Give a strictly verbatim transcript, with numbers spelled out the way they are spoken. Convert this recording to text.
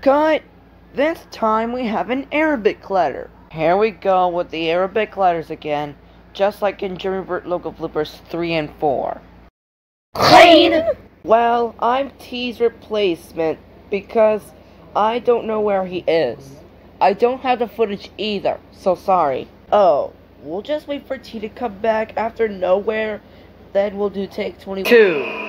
Cut! This time we have an Arabic letter. Here we go with the Arabic letters again, just like in Jimmy Burt logo bloopers three and four. Clean! Well, I'm T's replacement because I don't know where he is. I don't have the footage either, so sorry. Oh, we'll just wait for T to come back after nowhere, then we'll do take twenty-two.